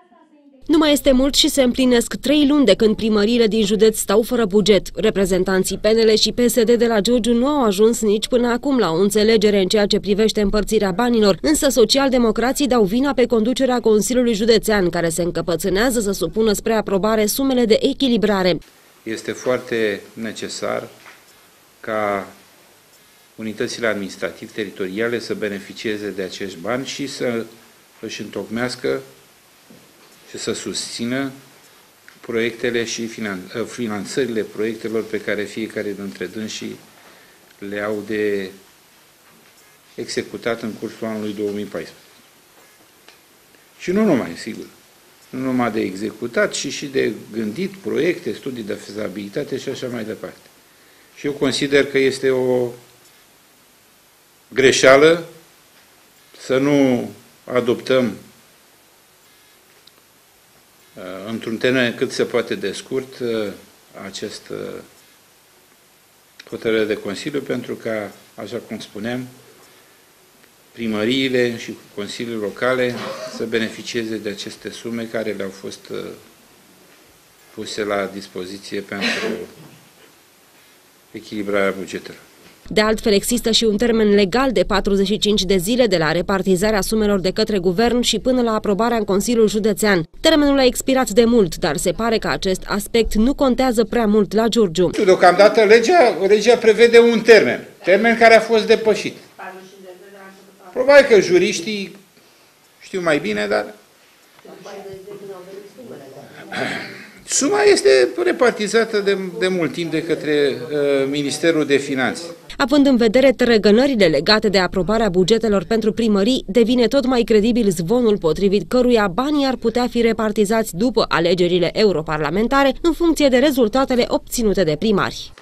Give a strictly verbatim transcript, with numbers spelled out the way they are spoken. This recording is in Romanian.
Nu mai este mult și se împlinesc trei luni de când primăriile din județ stau fără buget. Reprezentanții P N L și P S D de la Giurgiu nu au ajuns nici până acum la o înțelegere în ceea ce privește împărțirea banilor, însă socialdemocrații dau vina pe conducerea Consiliului Județean, care se încăpățânează să supună spre aprobare sumele de echilibrare. Este foarte necesar ca unitățile administrativ-teritoriale să beneficieze de acești bani și să își întocmească și să susțină proiectele și finanțările proiectelor pe care fiecare dintre dânsii le au de executat în cursul anului două mii paisprezece. Și nu numai, sigur, nu numai de executat, ci și de gândit proiecte, studii de fezabilitate și așa mai departe. Și eu consider că este o greșeală să nu adoptăm într-un termen cât se poate de scurt acest hotărâre de Consiliu, pentru că, așa cum spuneam, primăriile și consiliile locale să beneficieze de aceste sume care le-au fost puse la dispoziție pentru echilibrarea bugetelor. De altfel, există și un termen legal de patruzeci și cinci de zile de la repartizarea sumelor de către guvern și până la aprobarea în Consiliul Județean. Termenul a expirat de mult, dar se pare că acest aspect nu contează prea mult la Giurgiu. Deocamdată legea, legea prevede un termen, termen care a fost depășit. Probabil că juriștii știu mai bine, dar suma este repartizată de, de mult timp de către uh, Ministerul de Finanțe. Având în vedere tărăgănările legate de aprobarea bugetelor pentru primării, devine tot mai credibil zvonul potrivit căruia banii ar putea fi repartizați după alegerile europarlamentare în funcție de rezultatele obținute de primari.